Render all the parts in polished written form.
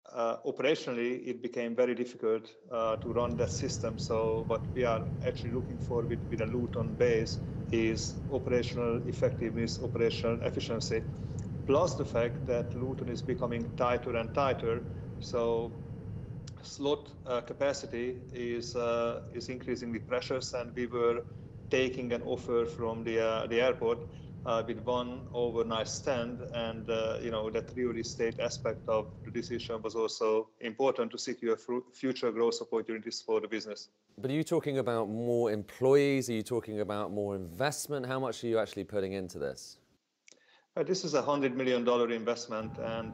operationally, it became very difficult to run that system. So what we are actually looking for with a Luton base is operational effectiveness, operational efficiency, plus the fact that Luton is becoming tighter and tighter. So slot capacity is increasingly precious, and we were taking an offer from the airport with one overnight stand, and that real estate aspect of the decision was also important to secure future growth opportunities for the business. But are you talking about more employees? Are you talking about more investment? How much are you actually putting into this? This is a $100 million investment, and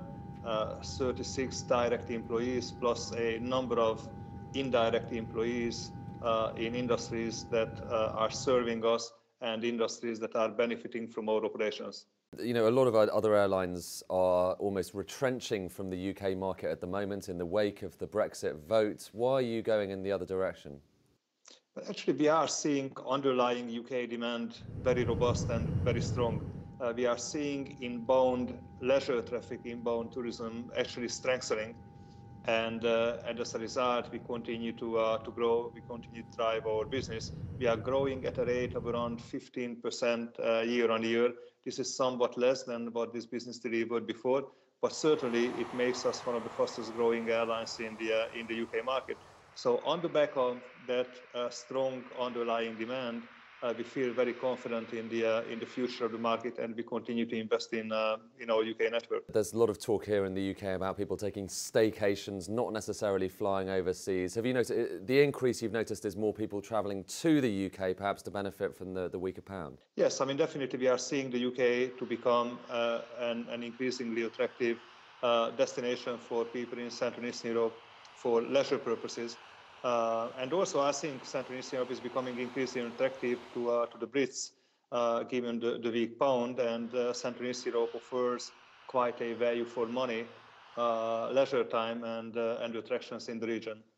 36 direct employees plus a number of indirect employees in industries that are serving us and industries that are benefiting from our operations. A lot of other airlines are almost retrenching from the UK market at the moment in the wake of the Brexit vote. Why are you going in the other direction? But actually, we are seeing underlying UK demand very robust and very strong. We are seeing inbound leisure traffic, inbound tourism actually strengthening. And as a result, we continue to grow, we continue to drive our business. We are growing at a rate of around 15% year on year. This is somewhat less than what this business delivered before, but certainly it makes us one of the fastest growing airlines in the UK market. So on the back of that strong underlying demand, we feel very confident in the future of the market, and we continue to invest in our UK network. There's a lot of talk here in the UK about people taking staycations, not necessarily flying overseas. Have you noticed the increase you've noticed is more people travelling to the UK, perhaps to benefit from the weaker pound? Yes, I mean, definitely we are seeing the UK to become an increasingly attractive destination for people in Central and Eastern Europe for leisure purposes. And also, I think Central and Eastern Europe is becoming increasingly attractive to the Brits, given the weak pound, and Central and Eastern Europe offers quite a value for money, leisure time, and attractions in the region.